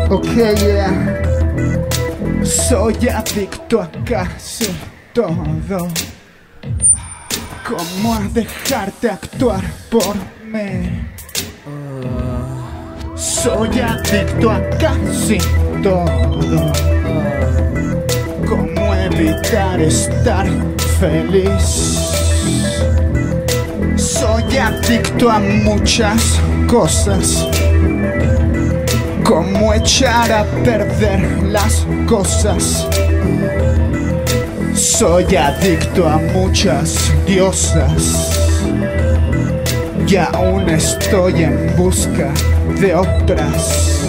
Ok, yeah. Soy adicto a casi todo. ¿Cómo a dejarte actuar por mí? Soy adicto a casi todo. ¿Cómo evitar estar feliz? Soy adicto a muchas cosas. ¿Cómo echar a perder las cosas? Soy adicto a muchas diosas y aún estoy en busca de otras.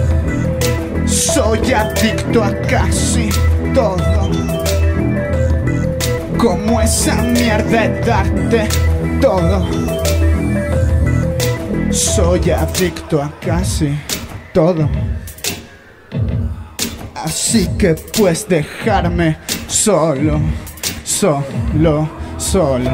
Soy adicto a casi todo. Como esa mierda de darte todo. Soy adicto a casi todo. Así que puedes dejarme solo, solo, solo.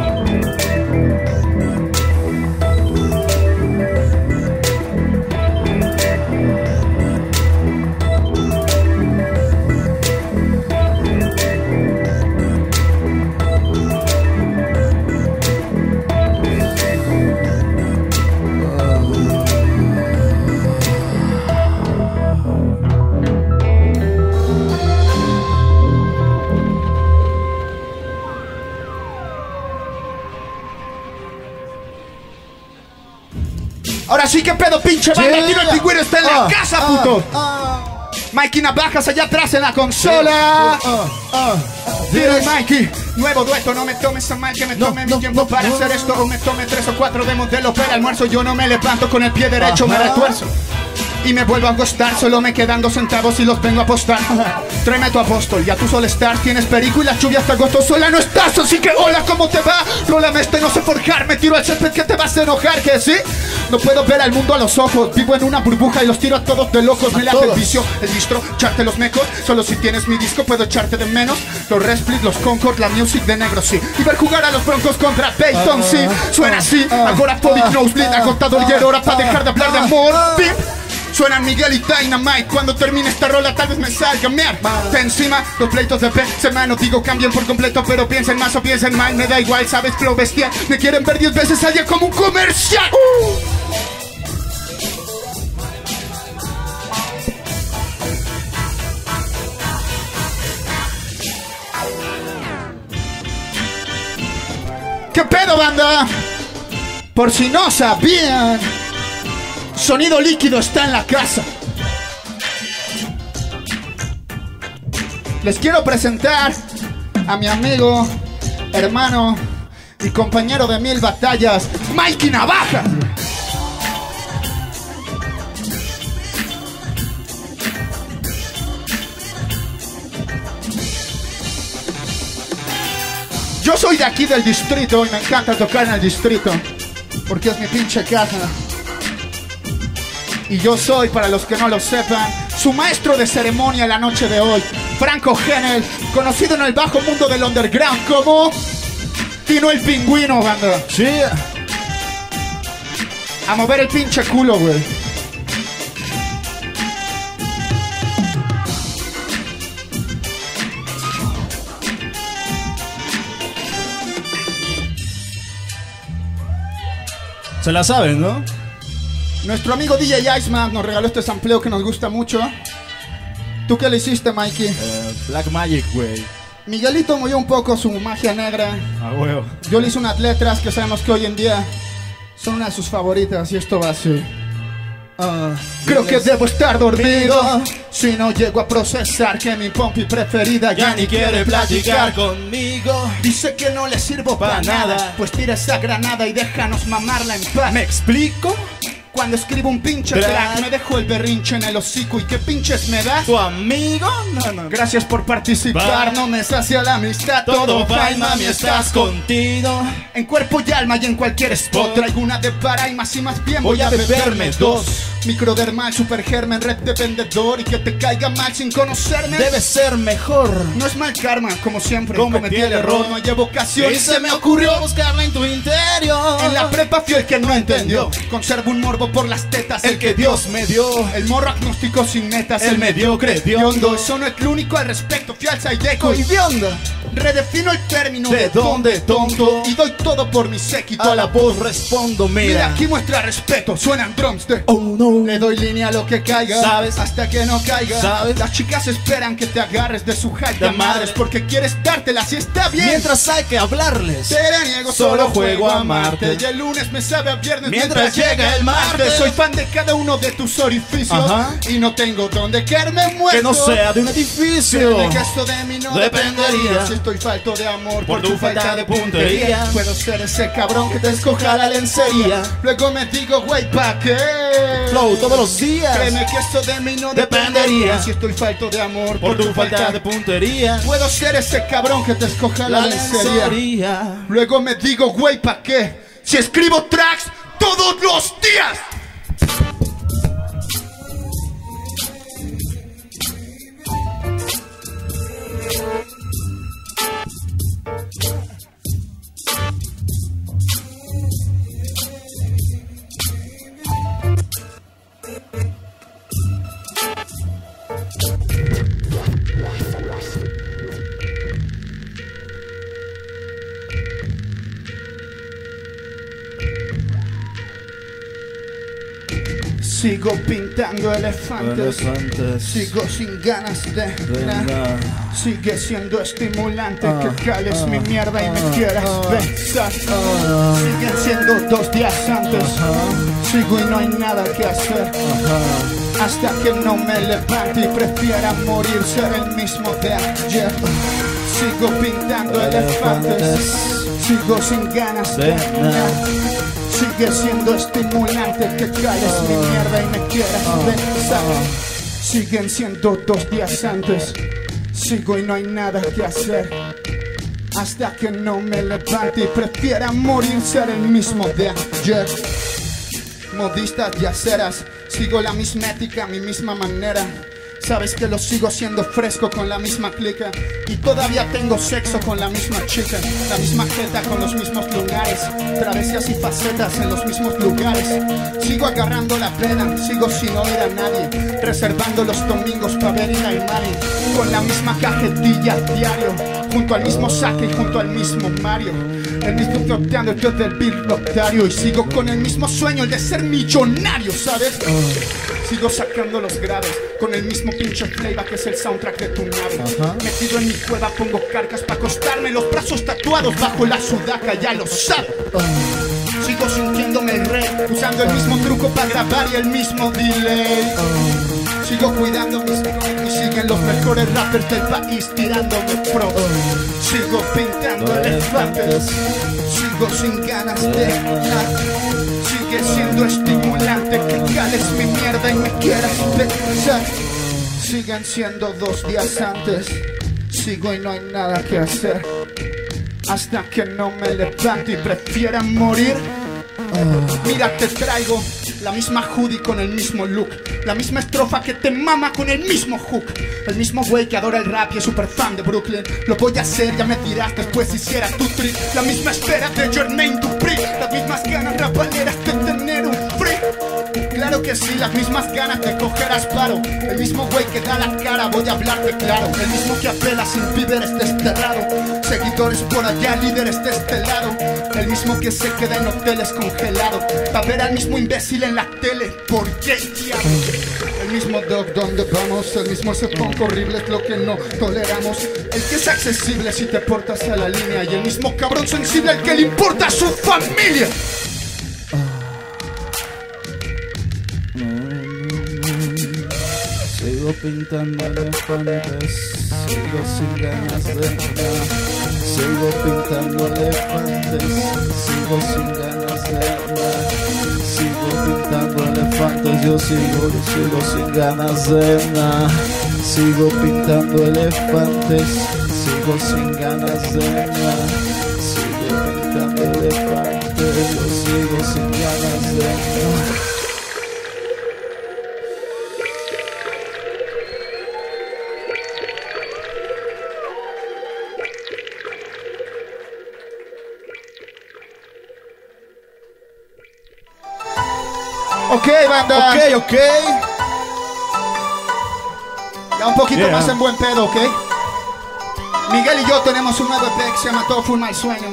Ahora sí, que pedo, pinche banda. Tiro el pingüino está en la casa, puto. Mikey Navajas allá atrás en la consola. Tiro el Mikey. Nuevo dueto, no me tomes a mal que me tome mi tiempo para hacer esto. O me tome 3 o 4 de modelo para el almuerzo. Yo no me levanto con el pie derecho, me retuerzo y me vuelvo a acostar. Solo me quedan 2 centavos y los vengo a apostar. Tráeme tu apóstol, ya tú solo estar. Tienes perico y la lluvia hasta agosto. Sola no estás, así que hola, ¿cómo te va? Rólame este, no sé forjar. Me tiro al césped que te vas a enojar, ¿que sí? No puedo ver al mundo a los ojos. Vivo en una burbuja y los tiro a todos de locos. Me late el vicio, el distro, echarte los mecos. Solo si tienes mi disco puedo echarte de menos. Los Resplit, los Concord, la music de negro, sí. Y ver jugar a los Broncos contra Peyton, sí. Suena así, ahora Podic Nosebleed. Agotador y era hora para dejar de hablar de amor. Pip. Suenan Miguel y Dynamite. Cuando termine esta rola tal vez me salga mierda encima. Los pleitos de semana digo cambien por completo, pero piensen más o piensen mal. Me da igual, sabes, flow bestial. Me quieren ver 10 veces al día como un comercial. ¿Qué pedo, banda? Por si no sabían, Sonido Líquido está en la casa. Les quiero presentar a mi amigo, hermano y compañero de 1000 batallas, Mikey Navajas. Yo soy de aquí del distrito y me encanta tocar en el distrito porque es mi pinche casa. Y yo soy, para los que no lo sepan, su maestro de ceremonia la noche de hoy, Franco Genel, conocido en el bajo mundo del underground como Tino el Pingüino, banda. Sí. A mover el pinche culo, güey. Se la saben, ¿no? Nuestro amigo DJ Iceman nos regaló este sampleo que nos gusta mucho. ¿Tú qué le hiciste, Mikey? Black Magic, güey. Miguelito movió un poco su magia negra. Ah, huevo. Yo le hice unas letras que sabemos que hoy en día son una de sus favoritas y esto va así. Creo que debo estar dormido si no llego a procesar que mi pompi preferida ya ni quiere platicar conmigo. Dice que no le sirvo para nada. Pues tira esa granada y déjanos mamarla en paz. ¿Me explico? Cuando escribo un pinche track me dejo el berrinche en el hocico. ¿Y qué pinches me das? ¿Tu amigo? No. Gracias por participar, no me sacia la amistad. Todo va y mami, estás contigo. En cuerpo y alma y en cualquier spot. Traigo una de para y más bien voy a beberme 2. Microdermal, supergermen, red de vendedor. Y que te caiga mal sin conocerme debe ser mejor. No es mal karma, como siempre Cometí el error. No hay evocación Y se me ocurrió buscarla en tu interior. En la prepa fui el que no entendió. Conservo un morbo por las tetas, el que Dios me dio. El morro agnóstico sin netas, el mediocre hediondo. Eso no es lo único al respecto, fui al Saideco y de onda. Redefino el término de dónde tonto. Y doy todo por mi séquito. A la voz respondo, mira aquí muestra respeto, suenan drums de oh no. Le doy línea a lo que caiga, ¿sabes? Hasta que no caiga, ¿sabes? Las chicas esperan que te agarres de su hype de madres porque quieres dártelas y está bien. Mientras hay que hablarles, te la niego, solo juego a amarte. Y el lunes me sabe a viernes mientras llega el martes. Soy fan de cada uno de tus orificios. Y no tengo donde quedarme muerto. Que no sea de un edificio. Que esto de mí no dependería. Si estoy falto de amor por tu falta de puntería. Puedo ser ese cabrón que te escoja la lencería. Luego me digo, güey, ¿pa' qué? Flow todos los días. Créeme que esto de mí no dependería. Si estoy falto de amor por tu falta de puntería. Puedo ser ese cabrón que te escoja la lencería. Luego me digo, güey, ¿pa' qué? Si escribo tracks todos los días. Sigo pintando elefantes. Sigo sin ganas de nada. Sigue siendo estimulante que cales mi mierda y me quieras besar. Siguen siendo 2 días antes. Sigo y no hay nada que hacer. Hasta que no me levante y prefiera morir ser el mismo de ayer. Sigo pintando elefantes. Sigo sin ganas de nada. Sigue siendo estimulante que cales mi mierda y me quieras besar. Siguen siendo 2 días antes. Sigo y no hay nada que hacer. Hasta que no me levante y prefiera morir ser el mismo de ayer. Modistas y aceras, sigo la misma ética, mi misma manera. Sabes que lo sigo haciendo fresco con la misma clica. Y todavía tengo sexo con la misma chica. La misma jeta con los mismos lunares. Travesías y facetas en los mismos lugares. Sigo agarrando la pena, sigo sin oír a nadie. Reservando los domingos para ver ir al Mari. Con la misma cajetilla diario. Junto al mismo saque y junto al mismo Mario. El mismo torteando yo del bibliotecario. Y sigo con el mismo sueño, el de ser millonario, ¿sabes? Sigo sacando los graves con el mismo pinche flavor que es el soundtrack de tu nave. Metido en mi cueva pongo carcas para acostarme, los brazos tatuados bajo la sudaca, ya lo sabes. Sigo sintiéndome el rey, usando el mismo truco para grabar y el mismo delay. Sigo cuidando mis y siguen los mejores rappers del país tirándome pro. Sigo pintando elefantes, sigo sin ganas de nada. Sigue siendo estimulante que cales mi mierda y me quieras besar. Siguen siendo 2 días antes. Sigo y no hay nada que hacer. Hasta que no me levante y prefiera morir. Mira, te traigo la misma hoodie con el mismo look. La misma estrofa que te mama con el mismo hook. El mismo güey que adora el rap y es super fan de Brooklyn. Lo voy a hacer, ya me dirás después si hiciera tu trip. La misma espera de Jermaine Dupri. Las mismas ganas rapaleras de tener un free. Claro que sí, las mismas ganas de coger asparo. El mismo güey que da la cara, voy a hablarte claro. El mismo que apela sin víveres desterrado. Seguidores por allá, líderes de este lado. El mismo que se queda en hoteles congelado para ver al mismo imbécil en la tele. ¿Por qué diablo? El mismo dog donde vamos. El mismo se ponga horrible, es lo que no toleramos. El que es accesible si te portas a la línea. Y el mismo cabrón sensible al que le importa a su familia. Sigo pintando elefantes, sigo sin ganas de nada. Sigo pintando elefantes, sigo sin ganas de nada. Sigo pintando elefantes, yo sigo sin ganas de nada. Sigo pintando elefantes, sigo sin ganas de nada. Sigo pintando elefantes, yo sigo sin ganas de nada. Ok, banda. Ok. Ya un poquito más en buen pedo, ¿ok? Miguel y yo tenemos un nuevo EP que se llama Todo fue un mal sueño.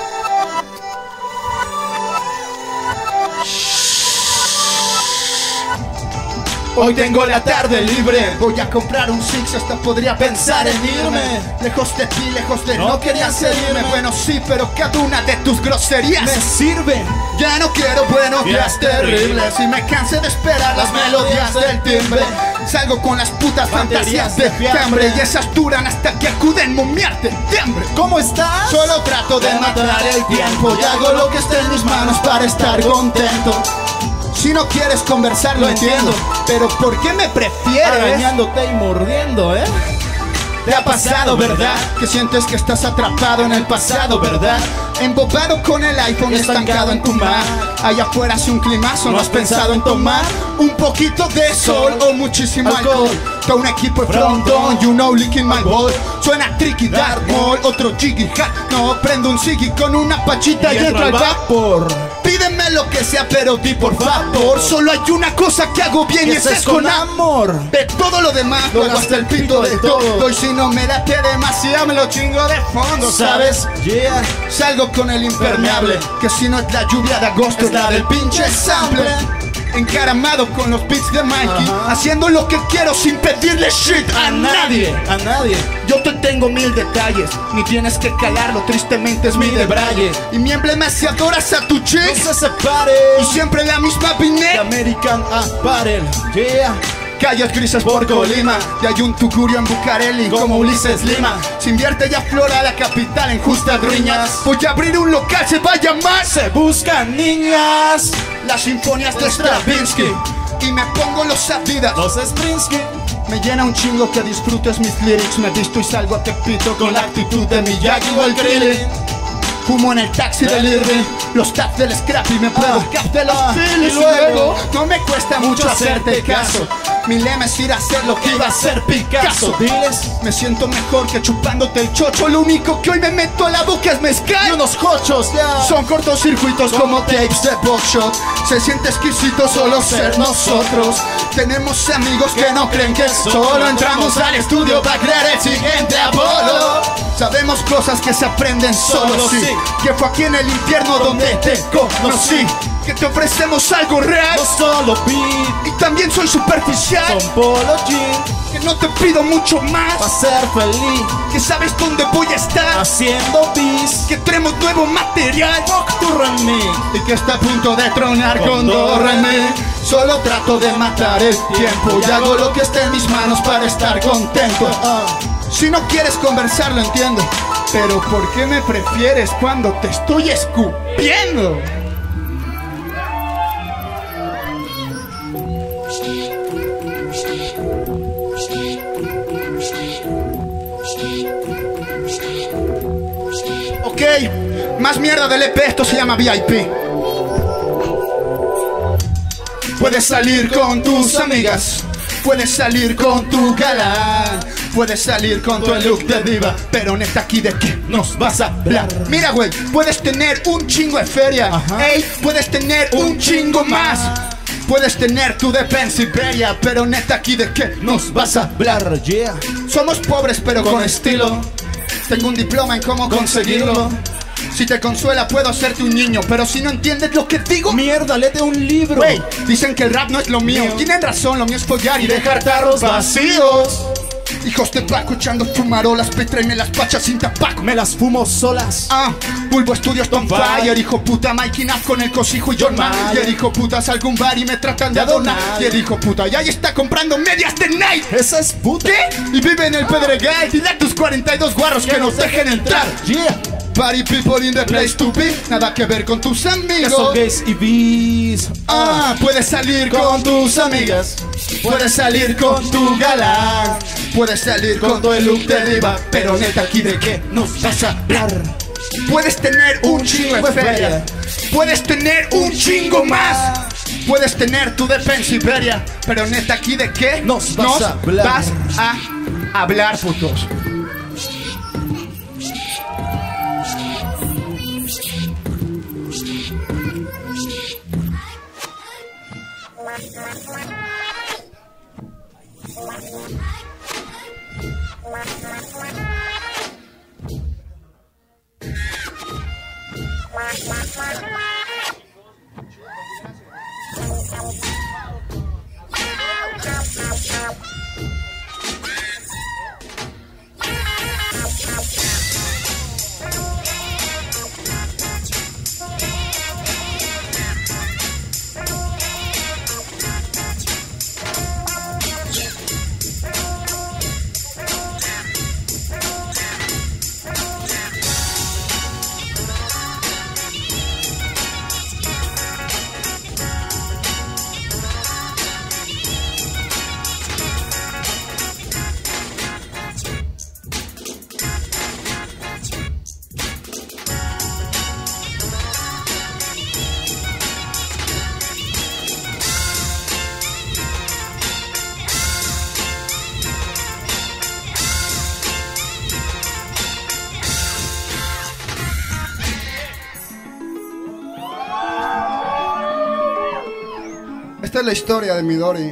Hoy tengo la tarde libre, voy a comprar un Six, hasta podría pensar en irme. Lejos de ti, lejos de no quería seguirme. Bueno sí, pero cada una de tus groserías me sirve. Ya no quiero buenos días terribles y me cansé de esperar las melodías del timbre. Salgo con las putas fantasías de fiambre y esas duran hasta que acuden momiarte tiembre. ¿Cómo estás? Solo trato de matar el tiempo y hago lo que esté en mis manos para estar contento. Si no quieres conversar lo entiendo, pero ¿por qué me prefieres? Arañándote y mordiendo, ¿Te ha pasado, verdad? Que sientes que estás atrapado en el pasado, ¿verdad? Embobado con el iPhone estancado en tu mar. Allá afuera hace un climazo, ¿no has pensado en tomar un poquito de sol o muchísimo alcohol? Todo un equipo de frontón, you know, licking my ball. Suena tricky, dark mall, otro jiggy hat. No, prendo un ciggy con una pachita y entro al vapor. Pídeme lo que sea, pero di por favor. Solo hay una cosa que hago bien y esa es con amor. De todo lo demás, luego hasta el pito de todo. Y si no me late demasiado, me lo chingo de fondo, ¿sabes? Yeah. Salgo con el impermeable, que si no es la lluvia de agosto, es la del pinche sample. Encaramado con los beats de Mikey, haciendo lo que quiero sin pedirle shit a nadie. A nadie. Yo te tengo 1000 detalles, ni tienes que calarlo, tristemente es mi debraye. Y mi emblema es si adoras a tu chick, no se separe. Y siempre la misma viñeta. American Apparel, yeah. Calles grises por Colima, y hay un tugurio en Bucareli como Ulises Lima. Se invierte y aflora la capital en justas riñas. Voy a abrir un local, se va a llamar Se Buscan Niñas. Las sinfonías de Stravinsky. Y me pongo los Adidas, los Springsky. Me llena un chingo que disfrutes mis lyrics. Me visto y salgo a Tepito con la actitud de Miyagi o el Krillin. Fumo en el taxi del Irving, los taps del Scrappy, me pruebo el cap de los Phillies. Y luego no me cuesta mucho hacerte caso. Mi lema es ir a hacer lo que iba a hacer Picasso. Diles, me siento mejor que chupándote el chocho. Lo único que hoy me meto a la boca es mezcal y unos cochos, yeah. Son cortocircuitos como tapes de buckshot. Se siente exquisito solo ser nosotros. Tenemos amigos que no creen que solo entramos al estudio para crear el siguiente Apolo. Sabemos cosas que se aprenden solo sí. Que fue aquí en el infierno donde te conocí. Que te ofrecemos algo real, no solo beat. Y también soy superficial, son polo jean. Que no te pido mucho más para ser feliz. Que sabes dónde voy a estar haciendo bis. Que tenemos nuevo material, Nocturne. Y que está a punto de tronar con Doreme. Solo trato de matar el tiempo y hago lo que esté en mis manos para estar contento. Si no quieres conversar lo entiendo, pero ¿por qué me prefieres cuando te estoy escupiendo? Ok, más mierda del EP, esto se llama VIP. Puedes salir con tus amigas, puedes salir con tu galán, puedes salir con tu look de diva, pero neta aquí de qué nos vas a hablar. Mira güey, puedes tener un chingo de feria, ey, puedes tener un chingo más. Puedes tener tu de Pennsylvania, pero neta aquí de qué nos vas a hablar, yeah. Somos pobres pero con estilo. Tengo un diploma en cómo conseguirlo. Si te consuela puedo hacerte un niño, pero si no entiendes lo que digo, mierda, léete un libro. Wey, dicen que el rap no es lo mío. Tienen razón, lo mío es follar y dejar tarros vacíos. Hijos de Paco echando fumarolas, tráeme las pachas sin tabaco. Me las fumo solas. Bulbo Studios on fire. Hijo puta, Mikey Naff con el cosijo y John Mayer. Hijo puta, salgo a un bar y me tratan de adonar. Y el hijo puta, ya ahí está comprando medias de Nike. Esa es puta. ¿Qué? Y vive en el Pedregal. Dile a tus 42 guarros que nos dejen entrar. Yeah. Party people in the place to be. Nada que ver con tus amigos. Que son gays y bis. Puedes salir con tus amigas, puedes salir con tu galán, puedes salir con tu look de diva, pero neta aquí de qué nos vas a hablar. Puedes tener un chingo de feria, puedes tener un chingo más. Puedes tener tu de Pennsylvania, pero neta aquí de qué nos vas a hablar, putos. es la historia de Midori.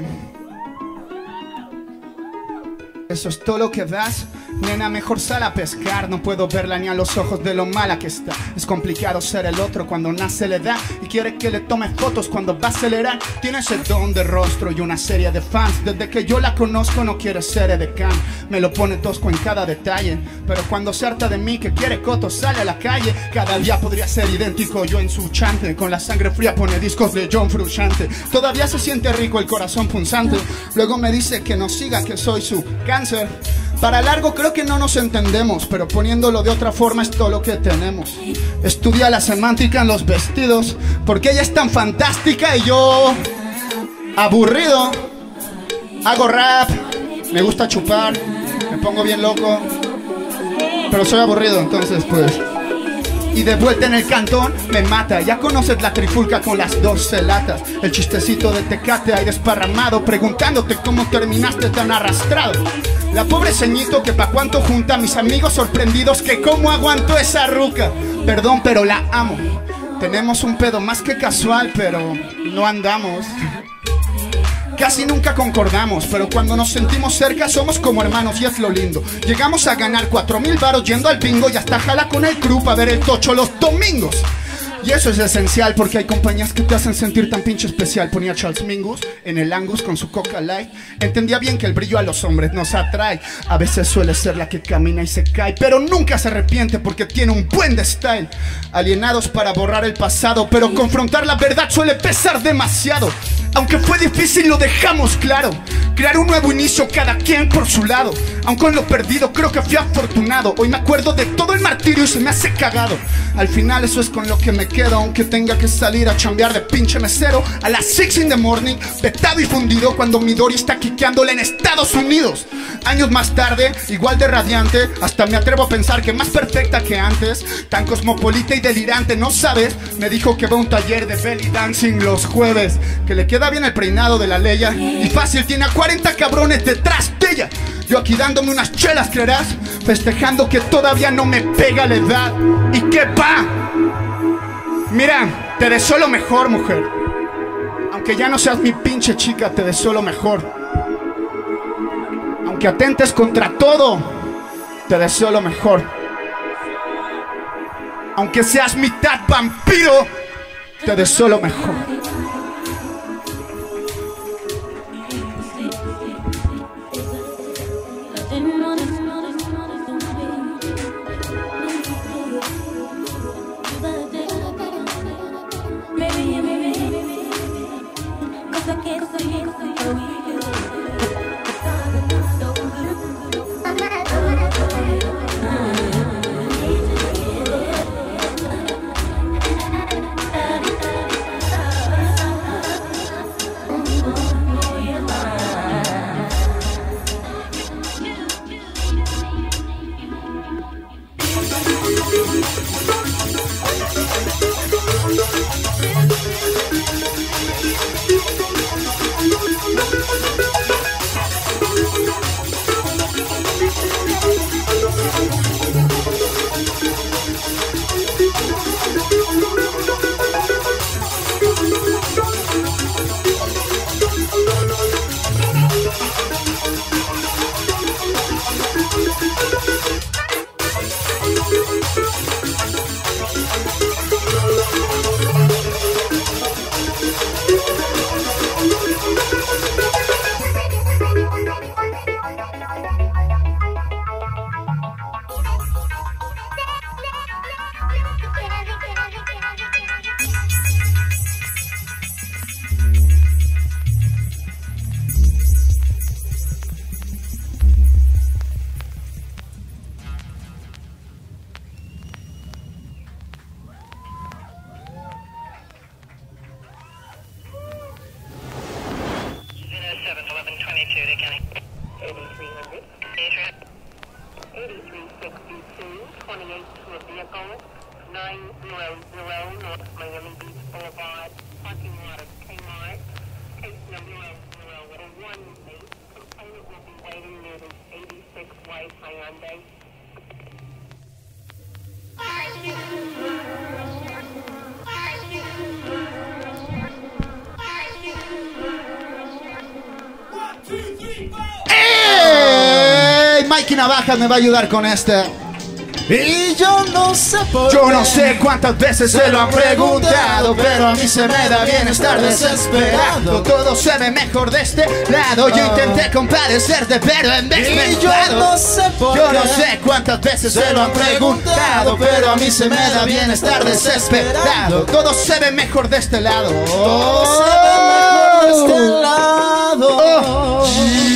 Eso es todo lo que das. Nena, mejor sal a pescar. No puedo verla ni a los ojos de lo mala que está. Es complicado ser el otro cuando nace la edad y quiere que le tome fotos cuando va a acelerar. Tiene ese don de rostro y una serie de fans. Desde que yo la conozco no quiere ser edecán. Me lo pone tosco en cada detalle, pero cuando se harta de mí que quiere coto sale a la calle. Cada día podría ser idéntico yo en su chante. Con la sangre fría pone discos de John Frusciante. Todavía se siente rico el corazón punzante. Luego me dice que no siga, que soy su cáncer. Para largo creo que no nos entendemos, pero poniéndolo de otra forma es todo lo que tenemos. Estudia la semántica en los vestidos, porque ella es tan fantástica y yo aburrido. Hago rap, me gusta chupar, me pongo bien loco, pero soy aburrido, entonces pues. Y de vuelta en el cantón me mata. Ya conoces la trifulca con las 12 latas. El chistecito de Tecate ahí desparramado, preguntándote cómo terminaste tan arrastrado. La pobre ceñito que pa' cuánto junta. Mis amigos sorprendidos que cómo aguanto esa ruca. Perdón, pero la amo. Tenemos un pedo más que casual, pero no andamos. Casi nunca concordamos, pero cuando nos sentimos cerca somos como hermanos y es lo lindo. Llegamos a ganar 4,000 varos yendo al bingo y hasta jala con el crew para ver el tocho los domingos. Y eso es esencial porque hay compañías que te hacen sentir tan pinche especial. Ponía Charles Mingus en el Angus con su Coca Light. Entendía bien que el brillo a los hombres nos atrae. A veces suele ser la que camina y se cae, pero nunca se arrepiente porque tiene un buen de style. Alienados para borrar el pasado, pero confrontar la verdad suele pesar demasiado. Aunque fue difícil lo dejamos claro. Crear un nuevo inicio cada quien por su lado. Aun con lo perdido creo que fui afortunado. Hoy me acuerdo de todo el martirio y se me hace cagado. Al final eso es con lo que me quedo, aunque tenga que salir a chambear de pinche mesero a las 6 in the morning, petado y fundido cuando Midori está quiqueándole en Estados Unidos. Años más tarde, igual de radiante, hasta me atrevo a pensar que más perfecta que antes. Tan cosmopolita y delirante, ¿no sabes? Me dijo que va a un taller de belly dancing los jueves, que le queda bien el peinado de la Leia y fácil tiene a 40 cabrones detrás de ella. Yo aquí dándome unas chelas, creerás, festejando que todavía no me pega la edad. ¿Y qué va? Mira, te deseo lo mejor, mujer. Aunque ya no seas mi pinche chica, te deseo lo mejor. Aunque atentes contra todo, te deseo lo mejor. Aunque seas mitad vampiro, te deseo lo mejor. Mikey Navajas me va a ayudar con este. Y yo no sé por Yo qué. no sé cuántas veces se lo han preguntado, pero a mí se me da bien estar desesperado. Todo se ve mejor de este lado. Yo intenté compadecerte, pero en vez me Y yo no sé por Yo qué. no sé cuántas veces se lo han preguntado, pero a mí se me da bien estar desesperado. Todo se ve mejor de este lado. Todo se ve mejor de este lado.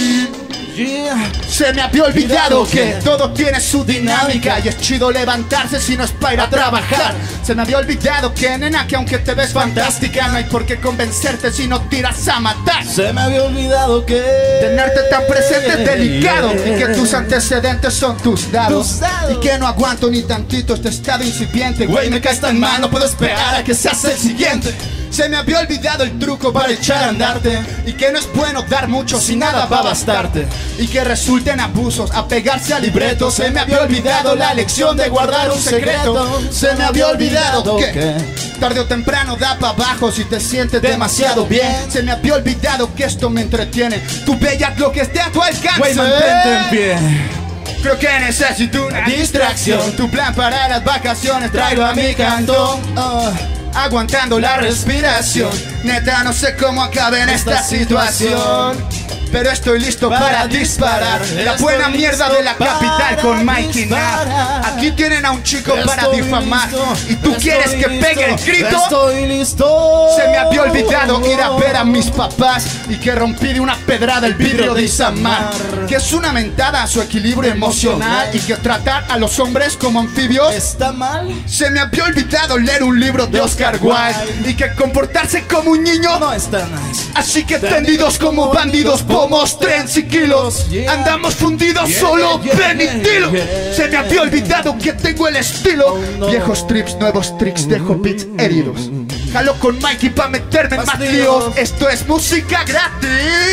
Yeah. Se me había olvidado que todo tiene su dinámica y es chido levantarse si no es para ir a trabajar. Se me había olvidado que, nena, que aunque te ves fantástica, no hay por qué convencerte si no tiras a matar. Se me había olvidado que Tenerte tan presente es delicado y que tus antecedentes son tus dados. Y que no aguanto ni tantito este estado incipiente. Güey, me caes tan mal, no puedo esperar a que seas el siguiente. Se me había olvidado el truco para echar a andarte y que no es bueno dar mucho si nada va a bastarte. Y que resulten abusos, apegarse al libreto. Se me había olvidado la lección de guardar un secreto. Se me había olvidado que tarde o temprano da para abajo si te sientes demasiado bien. Se me había olvidado que esto me entretiene. Tu bella lo que esté a tu alcance. Güey, mantente en pie. Creo que necesito una distracción. Tu plan para las vacaciones traigo a mi cantón. Aguantando la respiración. Neta, no sé cómo acabe en esta situación, pero estoy listo para disparar. La buena mierda de la capital con Mikey Nav. Aquí tienen a un chico para difamar y tú quieres que pegue el grito. Estoy listo. Se me había olvidado ir a ver a mis papás y que rompí de una pedrada el vidrio de Isamar, que es una mentada a su equilibrio emocional y que tratar a los hombres como anfibios ¿Está mal? Se me había olvidado leer un libro de Oscar Wilde y que comportarse como un niño No está nice. Así que tendidos como bandidos, pomos, trens y kilos. Andamos fundidos solo, ven y dilo. Se me había olvidado que tengo el estilo. Viejos trips, nuevos tricks, dejo beats heridos. Jalo con Mikey pa' meterme en más líos. Esto es música gratis.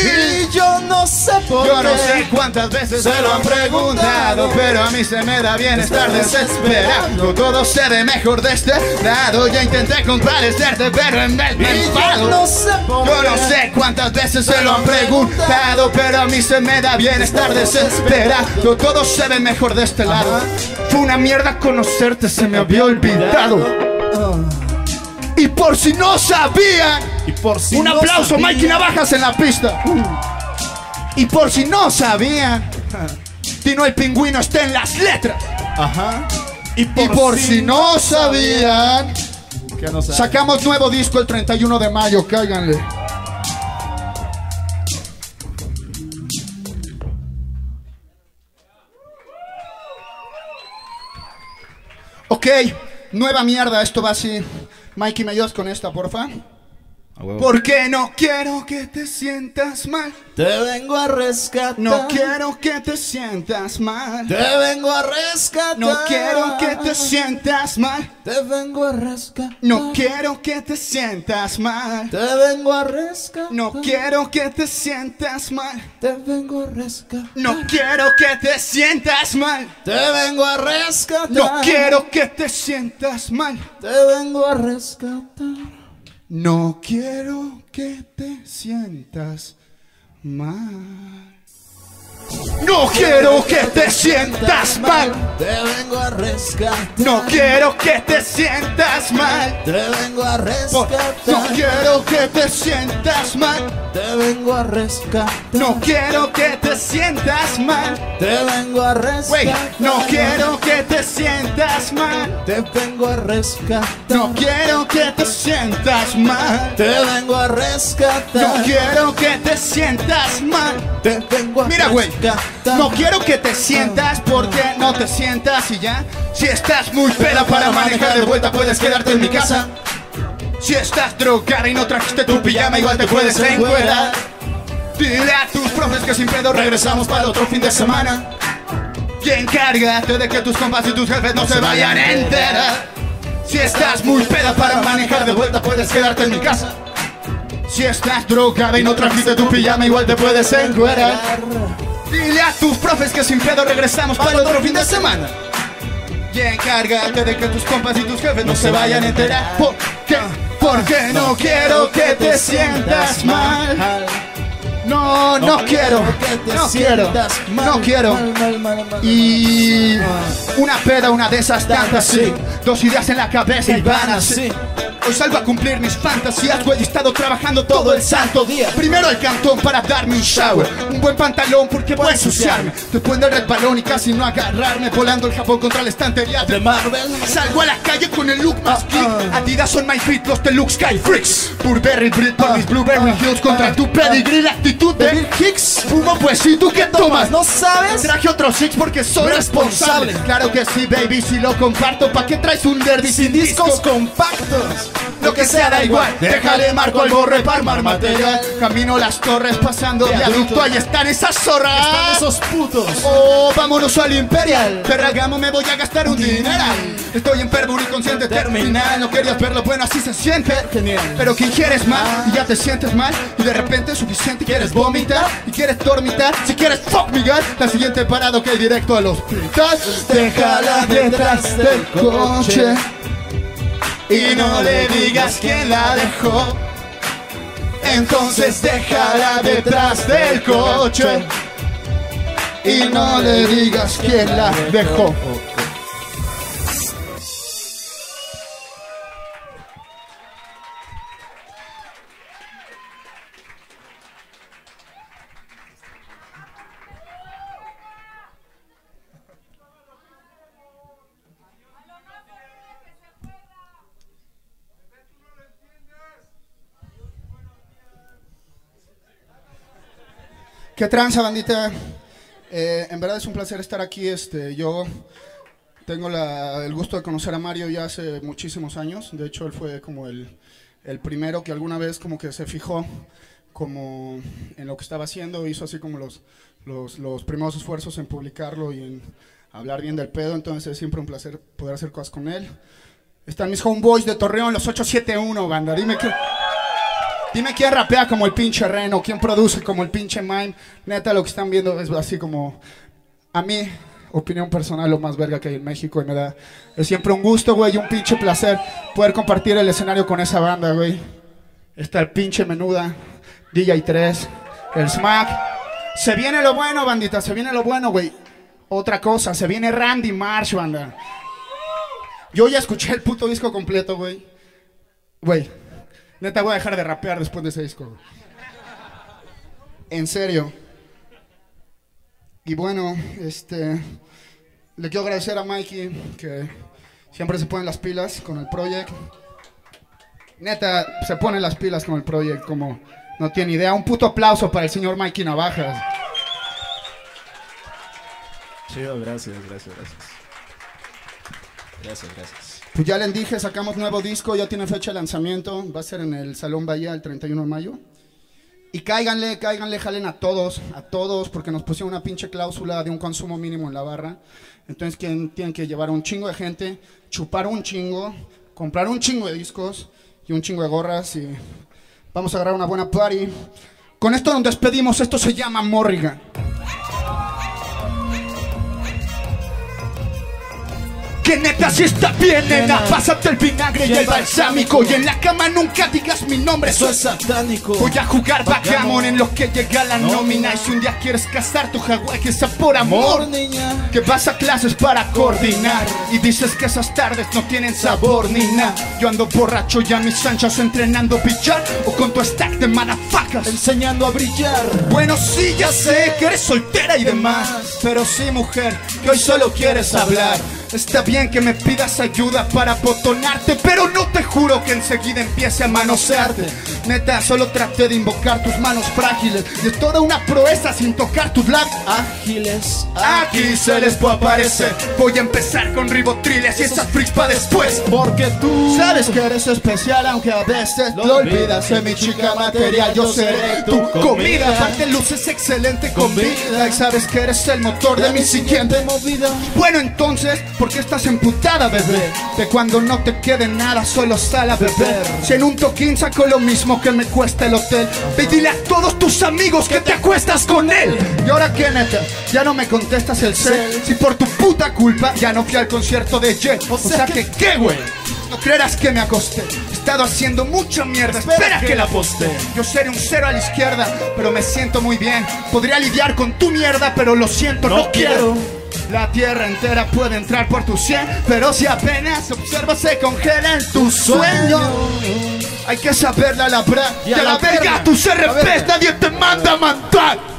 Y yo no sé por qué. Yo no sé cuántas veces se lo han preguntado, pero a mí se me da bien estar desesperado. Todo se ve mejor de este lado. Ya intenté compadecerte, pero en vez me enfado. No sé por Yo no qué. sé cuántas veces se lo han preguntado, pero a mí se me da bien estar desesperado. Todo se ve mejor de este lado. Fue una mierda conocerte, se me había olvidado. Y por si no sabían, Y por si un no aplauso, sabía. Mikey Navajas en la pista. Y por si no sabían, Tino el Pingüino está en las letras. Ajá. Y por si no sabían, Que no sabe. sacamos nuevo disco el 31 de mayo, cáiganle. Ok, nueva mierda, esto va así. Mikey, ¿me ayudas con esta, porfa? Porque no quiero que te sientas mal. Te vengo a rescatar. No quiero que te sientas mal. Te vengo a rescatar. No quiero que te sientas mal. Te vengo a rescatar. No quiero que te sientas mal. Te vengo a rescatar. No quiero que te sientas mal. Te vengo a rescatar. No quiero que te sientas mal. Te vengo a rescatar. No quiero que te sientas mal. Te vengo a rescatar. No quiero que te sientas mal. No quiero que te sientas mal. Te vengo a rescatar. No quiero que te sientas mal. Te vengo a No rescatar. quiero que te sientas mal. Te vengo a rescatar. No quiero que te sientas mal. Te vengo a rescatar. Wey, no quiero que te sientas mal. Te vengo a rescatar. No quiero que te sientas mal. Te vengo a rescatar. No quiero que te sientas mal. Te vengo a Mira, güey, rescatar. no quiero que te sientas porque no te sientas y ya. Si estás muy peda para manejar de vuelta, puedes quedarte en mi casa. Si estás drogada y no trajiste tu pijama, igual te puedes encuerar. Dile a tus profes que sin pedo regresamos para el otro fin de semana. Y encárgate de que tus compas y tus jefes no se vayan a enterar. Si estás muy peda para manejar de vuelta, puedes quedarte en mi casa. Si estás drogada y no trajiste tu pijama, igual te puedes encuerar. Dile a tus profes que sin pedo regresamos para el otro fin de semana. Y encárgate de que tus compas y tus jefes no se vayan a enterar. ¿Por qué? Porque no quiero que te sientas mal. No, no quiero, no quiero, no quiero. Y una peda, una de esas tantas, sí. Dos ideas en la cabeza y van así. Hoy salgo a cumplir mis fantasías, güey, he estado trabajando todo el santo día. Primero al cantón para darme un shower, un buen pantalón porque voy a ensuciarme. Después del resbalón y casi no agarrarme, volando el Japón contra la estantería de Marvel. Salgo a la calle con el look más click. Adidas son my feet, los deluxe Sky Freaks. Burberry Brit por mis Blueberry Hills contra tu pedigree, la actitud de Bill Hicks. Fumo pues, ¿y tú qué tomas? ¿No sabes? Traje otro six porque soy responsable. Claro que sí, baby, si lo comparto. ¿Pa' qué traes un derby sin discos compactos? Lo que sea da igual, déjale marco al borre para armar material. Camino las torres pasando viaducto, ahí están esas zorras. Están esos putos. Oh, vámonos al Imperial. Ferragamo me voy a gastar un dineral. Estoy enfermo, un inconsciente terminal. No querías verlo, bueno, así se siente. Genial. Pero que quieres mal y ya te sientes mal. Y de repente es suficiente, quieres vomitar y quieres dormitar. Si quieres fuck me God, la siguiente parada que directo al hospital. Déjala detrás del coche y no le digas quién la dejó. Entonces déjala detrás del coche y no le digas quién la dejó. ¿Qué tranza, bandita? En verdad es un placer estar aquí. Yo tengo el gusto de conocer a Mario ya hace muchísimos años. De hecho, él fue como el primero que alguna vez como que se fijó como en lo que estaba haciendo. Hizo así como los primeros esfuerzos en publicarlo y en hablar bien del pedo. Entonces es siempre un placer poder hacer cosas con él. Están mis homeboys de Torreón, los 871, banda. Dime quién rapea como el pinche Reno, quién produce como el pinche Mime. Neta, lo que están viendo es así como, a mí, opinión personal, lo más verga que hay en México. Y me da, es siempre un gusto, güey, y un pinche placer poder compartir el escenario con esa banda, güey. Está el pinche Menuda, DJ 3, el Smack. Se viene lo bueno, bandita, se viene lo bueno, güey. Otra cosa, se viene Randy Marsh, banda. Yo ya escuché el puto disco completo, güey. Güey. Neta, voy a dejar de rapear después de ese disco. En serio. Y bueno, le quiero agradecer a Mikey, que siempre se pone las pilas con el project. Neta, se pone las pilas con el project como no tiene idea. Un puto aplauso para el señor Mikey Navajas. Chido, gracias. Pues ya les dije, sacamos nuevo disco, ya tiene fecha de lanzamiento, va a ser en el Salón Bahía el 31 de mayo. Y cáiganle, jalen a todos, porque nos pusieron una pinche cláusula de un consumo mínimo en la barra. Entonces tienen que llevar un chingo de gente, chupar un chingo, comprar un chingo de discos y un chingo de gorras y vamos a agarrar una buena party. Con esto nos despedimos, esto se llama Morrigan. Que neta si está bien, nena, pásate el vinagre y el balsámico. Y en la cama nunca digas mi nombre, eso es satánico. Voy a jugar backgammon en lo que llega la nómina. Y si un día quieres casar tu jaguar, que sea por amor, niña. Que vas a clases para coordinar y dices que esas tardes no tienen sabor ni nada. Yo ando borracho ya mis anchas entrenando billar, o con tu stack de motherfuckers enseñando a brillar. Bueno sí, ya sé que eres soltera y demás, pero sí, mujer, que hoy solo quieres hablar. Está bien que me pidas ayuda para botonarte, pero no te juro que enseguida empiece a manosearte. Neta, solo traté de invocar tus manos frágiles y es toda una proeza sin tocar tus labios ágiles. Aquí se les puede aparecer. Voy a empezar con ribotriles y esas freaks pa' después. Porque tú sabes que eres especial, aunque a veces lo olvidas. En mi chica material yo seré tu comida. Aparte luces excelente con vida y sabes que eres el motor de mi siguiente movida. Bueno, entonces, ¿por qué estás emputada, bebé? De cuando no te quede nada, solo sal a beber. Si en un toquín saco lo mismo que me cuesta el hotel, ve y dile a todos tus amigos que te acuestas con él. Y ahora qué, neta, ya no me contestas el cel. Si por tu puta culpa ya no fui al concierto de Jet. O sea que qué, güey, no creerás que me acosté. estado haciendo mucha mierda, espera que la postee. Yo seré un 0 a la izquierda, pero me siento muy bien. Podría lidiar con tu mierda, pero lo siento, no quiero. La tierra entera puede entrar por tu 100, pero si apenas observas se congela en tu sueño. Hay que saberla labrar. Y a la verga tus RPs, nadie te manda a mandar.